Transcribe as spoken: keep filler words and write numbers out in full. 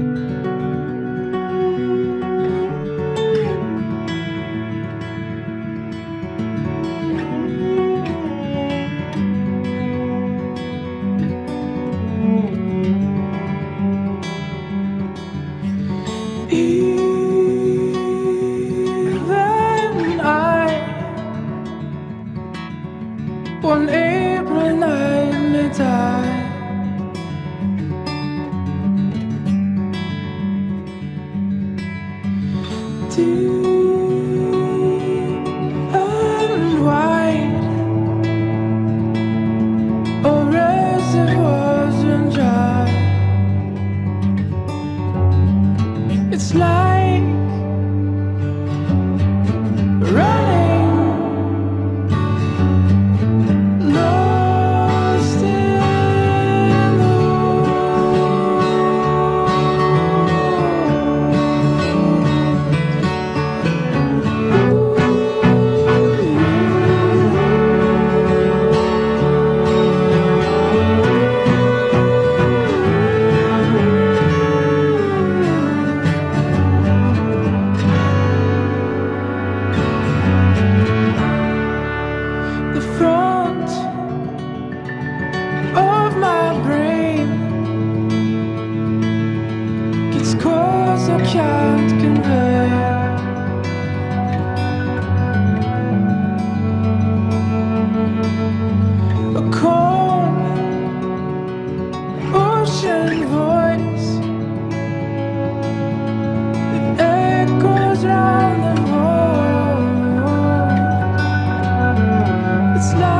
Even I, one April night may die. Deep and wide, or reservoirs run dry. It's like running lost in the the front of my brain gets cause I can't convey. A calm ocean voice that echoes round the world. It's like